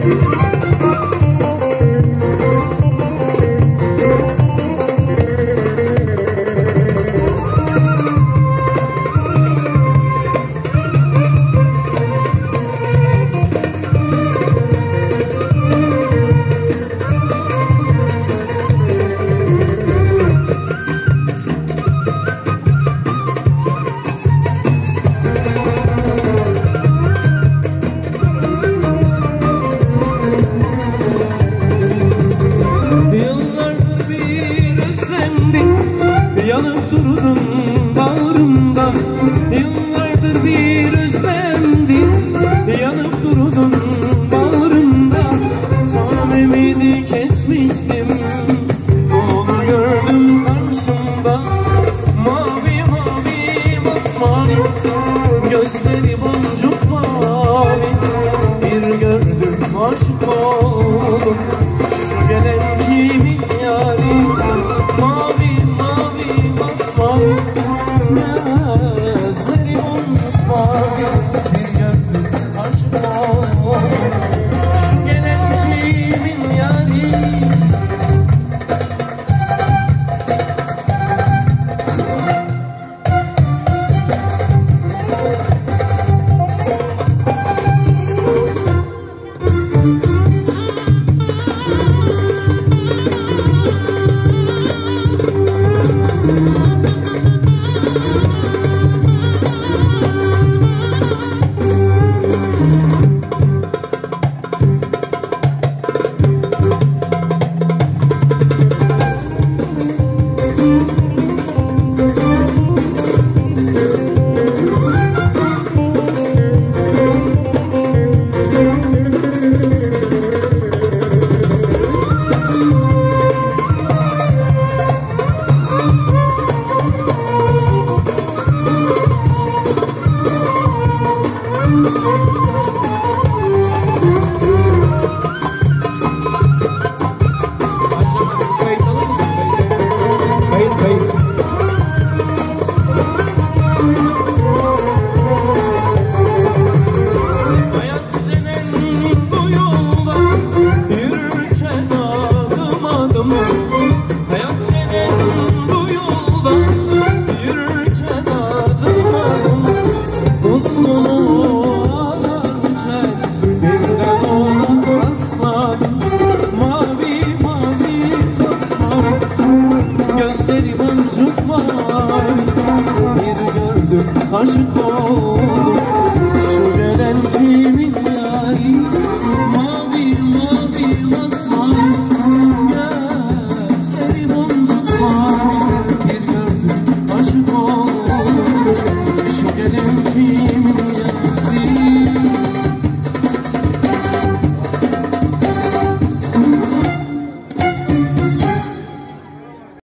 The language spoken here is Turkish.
Yanıp durdun bağrımda, yıllardır bir özlemdi. Yanıp durdun bağrımda, son ümidi kesmiştim. Onu gördüm karşımda, mavi mavi masmavi, gözleri boncuk mavi. Bir gördüm aşık oldum, şu gelen kimin yari? Mavi gözleri boncuk mavi, bir gördüm aşık oldum, şu gelen kimin yari?